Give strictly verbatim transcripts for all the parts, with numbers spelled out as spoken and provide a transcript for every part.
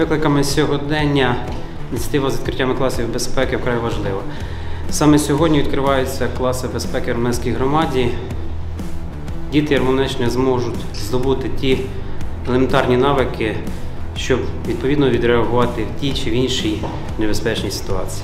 викликами сьогодення ініціатива з відкриттями класів безпеки вкрай важлива. Саме сьогодні відкриваються класи безпеки в Романській громаді. Діти Ярмолинеччини зможуть здобути ті елементарні навики, щоб відповідно відреагувати в тій чи в іншій небезпечній ситуації.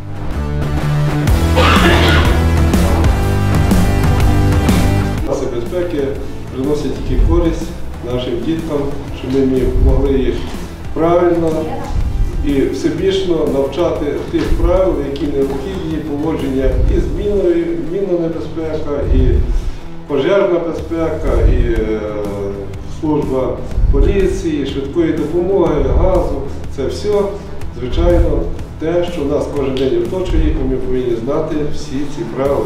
Класи безпеки приносять тільки користь нашим діткам, щоб ми могли їх правильно і всебічно навчати тих правил, які необхідні, поводження і з міною, мінна небезпека, і пожежна безпека, і служба поліції, швидкої допомоги, газу. Це все, звичайно, те, що нас кожен день оточує, і ми повинні знати всі ці правила.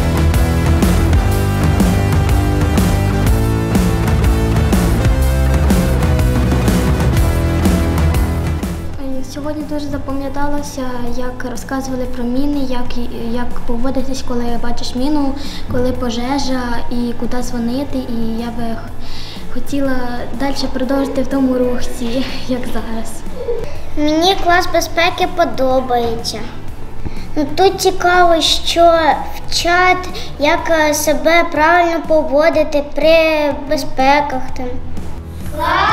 Сьогодні дуже запам'яталося, як розказували про міни, як, як поводитись, коли бачиш міну, коли пожежа і куди дзвонити. І я би хотіла далі продовжити в тому русі, як зараз. Мені клас безпеки подобається. Тут цікаво, що вчать, як себе правильно поводити при безпеках. Там.